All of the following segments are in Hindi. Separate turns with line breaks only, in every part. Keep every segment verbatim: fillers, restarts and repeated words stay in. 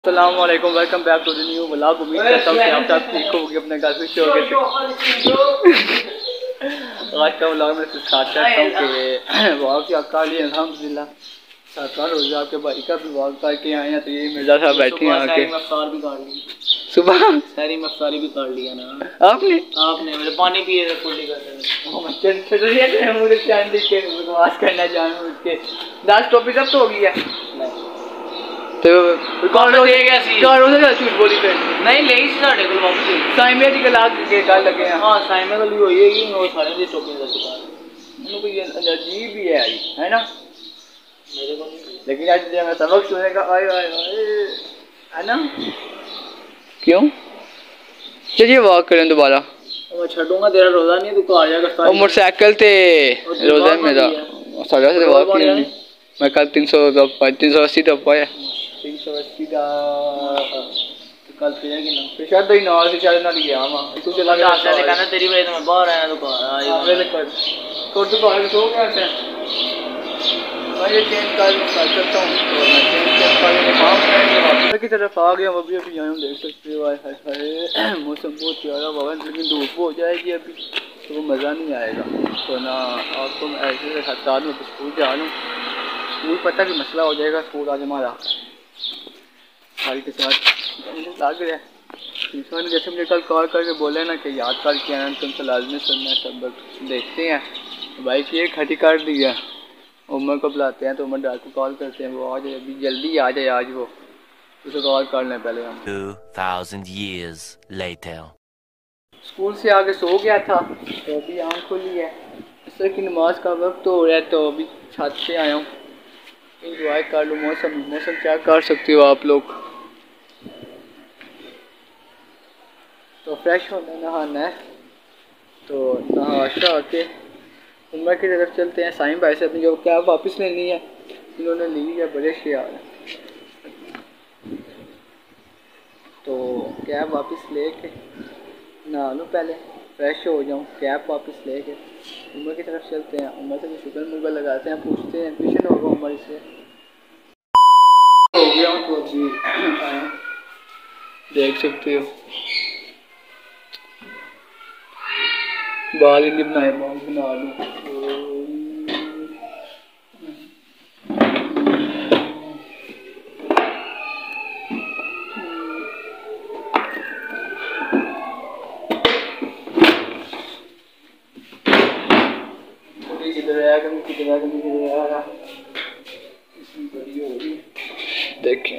अस्सलाम वालेकुम, welcome back to the new vlog. उम्मीद करता हूँ कि आप सब ठीक होंगे, अपने घर से हो गए। आज का व्लॉग में स्टार्ट करता हूँ कि व्लॉग की आपका लिए अल्हम्दुलिल्लाह सरकार रोज़ा आपके भाई का भी व्लॉग करके आए हैं। तो ये मिर्जा साहब बैठे हैं आके। अफ्तार भी कर ली सुबह, सारी अफ्तारी भी कर लिया ना आपने आपने मेरे पानी पिए फुल्ली कर मुझे चांदी के बकवास करना जानूँ उसके दस टॉपिक अब तो हो गई है तो कौन हो गया सी कौन हो गया झूठ बोली पे नहीं ले सी साडे कोल वापस साइमे दी गल के गल लगे हैं। हां साइमे गल भी होई है कि वो सारे दी टोपी दा दुकान उनको कोई अजीब भी है आई है ना मेरे को लेकिन आज जब मैं सबक सुनेगा आए आए है ना क्यों चलिए वॉक करें दोबारा मैं छोड़ूंगा तेरा रोजा नहीं तू आ जाएगा और मोटरसाइकिल ते रोजा मेरा साढ़े से वॉक नहीं मैं कल तीन सौ तीन सौ अस्सी टप पाया तीन सौ अस्सी का कल पे है कि ना फिर शायद ही ना से शायद ना गया हां तू चला गया आपसे कहना तेरी वजह से मैं बाहर आया तो आया मेरे को तो तू बाहर सो गया से मैं ये चेंज कर कर सकता हूं तो मैं चेंज कर के माफ करेंगे वापस की तरफ आ गया। अभी अभी आए हम देख सकते हो हाय हाय मौसम बहुत प्यारा हुआ लेकिन धूप हो जाएगी अभी तो वो मज़ा नहीं आएगा। तो ना आपको मैं ऐसे हड़ताल में स्कूल जा लूँ स्कूल पता कि मसला हो जाएगा। स्कूल आज हमारा गाड़ी के साथ लग रहा है इंसान जैसे मुझे कल कॉल करके बोले ना कि याद कर के आना तुमसे लाजमी सुनना है सब देखते हैं तो भाई की एक खटी कर दिया उमर को बुलाते हैं तो उमर डॉक्टर को कॉल करते हैं वो आ जाए अभी जल्दी आ जाए आज वो उसे कॉल कर लें पहले हम।
two thousand years later
school से आके सो गया था तो अभी आँख खुली है इससे की नमाज का वक्त तो हो रहा है तो अभी छत पे आया हूँ इंजॉय कर लो मौसम मौसम क्या कर सकते हो आप लोग। तो फ्रेश होना नहाना है तो नहा शा के उम्र की तरफ चलते हैं। साईं भाई से अपनी जो कैब वापस लेनी है इन्होंने ली है बड़े शेयर तो कैब वापस लेके नहा लूँ पहले फ्रेश हो जाऊँ कैब वापस लेके उम्र की तरफ चलते हैं। उम्र से भी शुक्र मुगल लगाते हैं पूछते हैं ट्यूशन होगा उम्र से हो गया हूँ तो अभी आया देख सकते हो बाल ही नहीं बनाए बाल बना लूँ देखें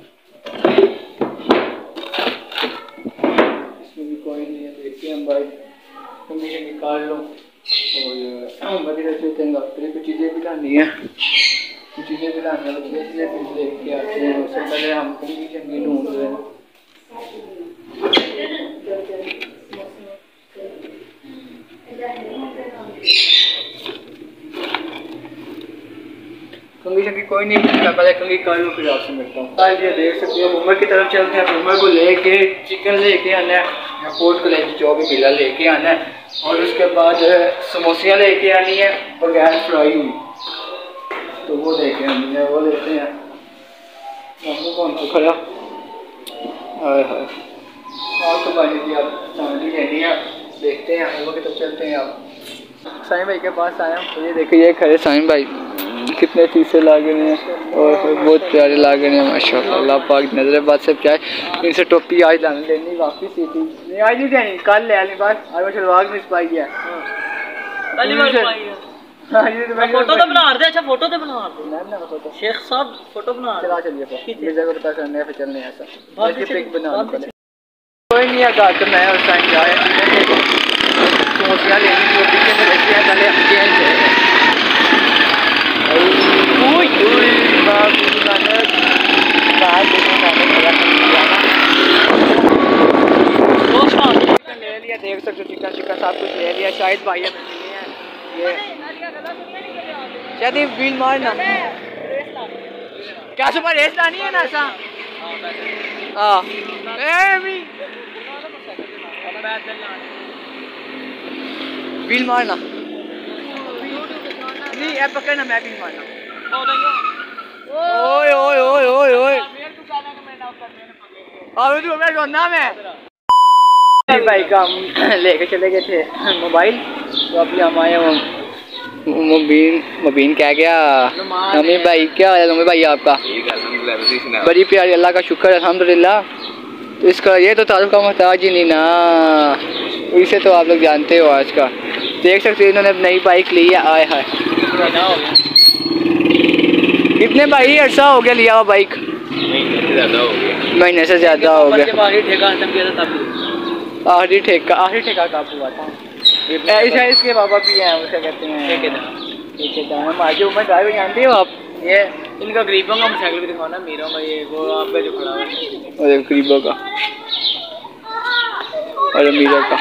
इसमें भी कोई नहीं है देखते हैं भाई कमीशन निकाल लो और बढ़िया चलते हैं फिर कुछ चीज़ें भी लानी है कुछ चीज़ें भी लानी है इसलिए फिर देख के आते हैं उससे पहले हम कमीशन भी ढूंढ रहे हैं। कंगीशन की कोई नहीं मिलता पहले कंगी कर लो फिर आपसे मिलता हूँ। ये देख सकते हो उमर की तरफ चलते हैं उमर को लेके चिकन लेके आना है या पोर्ट को लेके जो भी मिला लेके आना है और उसके बाद समोसियाँ लेके आनी है बगैर फ्राई हुई तो वो लेके आनी है वो लेते हैं। मामू कौन सा खड़ा हाय हाय और तो भाई की आप चांदी लेनी है देखते हैं उमर की तरफ चलते हैं। आप साईं भाई के पास आया हूँ तो ये देखिए ये खड़े साईं भाई कितने शीशे लागे हैं और बहुत प्यारे लागे हैं माशाल्लाह अल्लाह पाक नजर बात से क्या है इनसे टोपी आज लाने लेनी वापस ही थी नहीं आज नहीं देनी कल ले आनी बात आज मैं शलवार मिस पाई है पहली बार पाई है। हां ये तो फोटो तो बना दे अच्छा फोटो तो बना दे ना ना फोटो शेख साहब फोटो बना चला चलिए फिर मेरे को पता करने फिर चलने ऐसा बाकी पिक बना पहले कोई नहीं आगा तो मैं और साईं जाए समोसियां लेनी जो पीछे में रखी है पहले हम चेंज है ओए ओए बाबू नानक बाहर देखो नानक चिकन ले लिया देख सकते हो चिकन चिकन सब कुछ ले लिया शायद भाई है ये शायद व्हील मारना क्या सुपर रेस लानी है ना ऐसा हाँ व्हील मारना नहीं ऐप पकड़ना मैं व्हील मारना ओए ओए ओए ओए ओए और तू मैं रोना मैं भाई का लेके चले गए थे मोबाइल, तो अभी हम आए वो मुबीन मुबीन क्या गया नमी भाई, क्या है नमी भाई आपका? बड़ी प्यारी, अल्लाह का शुक्र अल्हम्दुलिल्लाह। तो इसका ये तो तारुफ का मोहताज ही नहीं ना, इसे तो आप लोग जानते हो। आज का देख सकते हो इन्होंने नई बाइक ली है, आए है कितने भाई अर्सा हो गया लिया हुआ बाइक? महीने से ज़्यादा हो गया। आखिरी ठेका आखिरी ठेका कब हुआ था? ऐसा इसके बाबा भी हैं, उसे कहते हैं ठेकेदार। माजी उम्र ड्राइवर जानते हो आप? ये इनका गरीबों का मोटरसाइकिल भी दिखाना, मीरों का ये वो आपका जो खड़ा है और गरीबों का और अमीरों का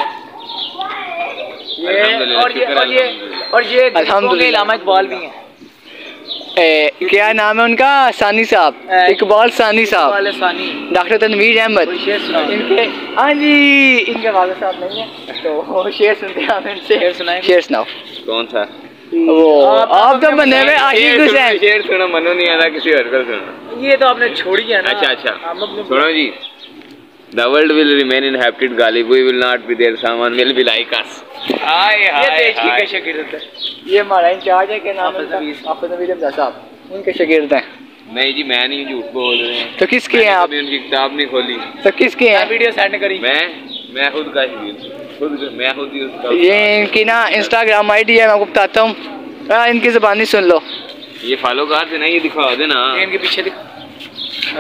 ये और ये और ये और ये अल्हम्दुलिल्लाह इलामा इकबाल भी हैं। ए, क्या नाम है उनका? सानी साहब, इकबाल सानी साहब, डॉक्टर तनवीर अहमद इनके। हाँ जी, इनके वालिद साहब नहीं है तो शेर सुनते हैं हम इनसे। शेर सुनाए, शेर सुनाओ। कौन सा? वो आप तो बने हुए आशिक हुसैन। शेर सुनो, मनो नहीं आता किसी और का सुनो। ये तो आपने छोड़ ही है ना। अच्छा अच्छा सुनो जी। The world will remain inhabited, Ghalib. We will not be there. Someone will be like us. हाय हाय ये देश की शागिर्द है। ये हमारा इंचार्ज है, क्या नाम है? हाफिज नबील अब्दा साहब, उनके शागिर्द हैं। नहीं जी मैं नहीं, झूठ बोल रहे हैं। तो किसके हैं आप? उनकी किताब नहीं खोली। तो किसके हैं? वीडियो सेंड करी। मैं मैं खुद का खुद मैं खुद ही उसका। ये इनकी ना इंस्टाग्राम आईडी है, मैं आपको बताता हूँ, इनकी ज़बानी सुन लो। ये फॉलो कर देना, ये दिखा देना इनके पीछे दिखा।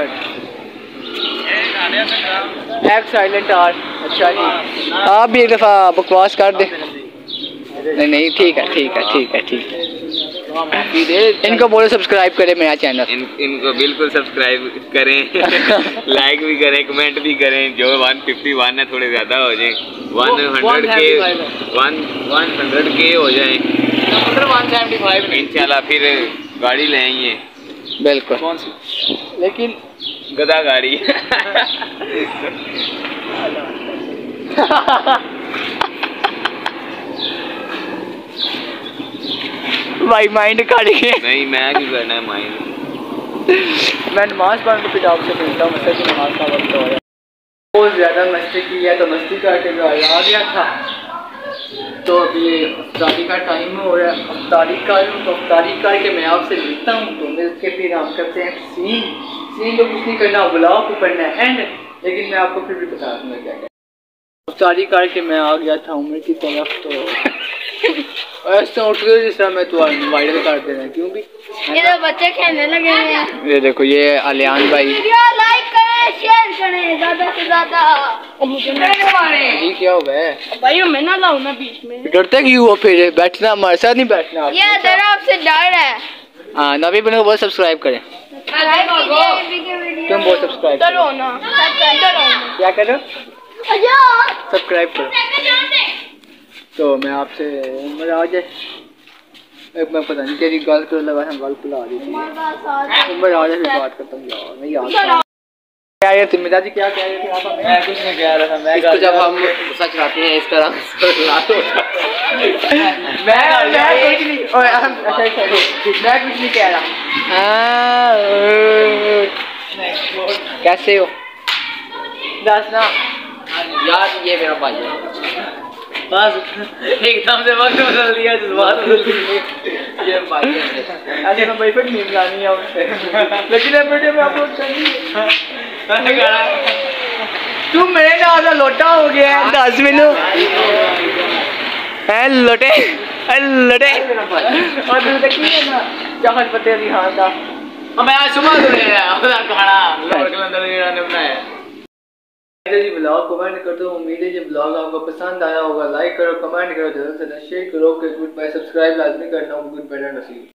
X silent R. अच्छा जी, आप भी एक दफ़ा बकवास कर दे। नहीं नहीं ठीक है ठीक है ठीक है ठीक है। इनको बोलो सब्सक्राइब करें मेरा चैनल। इन, इनको बिल्कुल सब्सक्राइब करें, लाइक भी करें, कमेंट भी करें। जो वन फिफ्टी वन है थोड़े ज़्यादा हो जाए, वन हंड्रेड के वन वन हंड्रेड के हो जाए वन सेवेंटी फाइव इंशाल्लाह, फिर गाड़ी ले आएंगे। बिल्कुल। कौन सी? लेकिन गधा गाड़ी। भाई माइंड काट गया। नहीं मैं क्यों करना है माइंड? मैं नमाज पढ़ने को फिर आपसे मिलता हूँ, मतलब कि नमाज का वक्त हो रहा है। बहुत ज़्यादा मस्ती की है तो मस्ती करके जो आ गया था, तो अभी अफ्तारी का टाइम हो रहा है। अफ्तारी का तो अफ्तारी करके मैं आपसे मिलता हूँ, तो मिल के फिर हम करते हैं सीन। सीन तो कुछ नहीं करना, ब्लॉग को करना है एंड, लेकिन मैं आपको फिर भी बता दूँगा क्या क्या। अफ्तारी करके मैं आ गया था उम्र की तरफ, तो ऐसा उठ गया जिस तरह मैं तो वायरल कर दे रहा है। क्यों भी ये तो बच्चे खेलने लगे हैं। ये देखो ये आलियान भाई, लाइक करें शेयर करें ज़्यादा से ज़्यादा। जी क्या हुआ है भाई? मैं ना लाऊं ना बीच में। डरते क्यों हो? फिर बैठना हमारे साथ नहीं बैठना। ये तेरा आपसे डर है। हाँ नवी बने को बहुत सब्सक्राइब करें। तुम बहुत सब्सक्राइब करो ना। क्या करो? सब्सक्राइब करो। तो मैं आपसे उम्र आ जाए, एक मैं पता नहीं तेरी गल कर लगा हम गल खुला दी थी। उम्र आ जाए फिर बात करता हूँ यार। नहीं यार क्या ये थी मिजाजी, क्या कह रहे थे आप? मैं कुछ नहीं कह रहा था। मैं इसको जब हम सच कहते हैं इस तरह मैं मैं कुछ नहीं मैं कुछ नहीं कह रहा। कैसे हो दस ना यार? ये मेरा भाई है बस एकदम से वक्त बदल दिया, जज्बात बदल दिए। ये भाई है ऐसे मैं भाई फिर नींद लानी है उससे, लेकिन बेटे मैं अपलोड कर दी। तुम मेरे ना आधा लोटा हो गया है दस मिनट है लोटे लोटे और तू देखिए ना चावल पत्ते की हां था। अब मैं आज सुबह तो ले आया अपना खाना लोड के अंदर ने बनाया। जी ब्लॉग कमेंट कर दो। उम्मीद है ये ब्लॉग आपको पसंद आया होगा। लाइक करो, कमेंट करो, जल्द से जल्द शेयर करो। गुड बाय, सब्सक्राइब लाजमी करना। गुड बाय नसीब।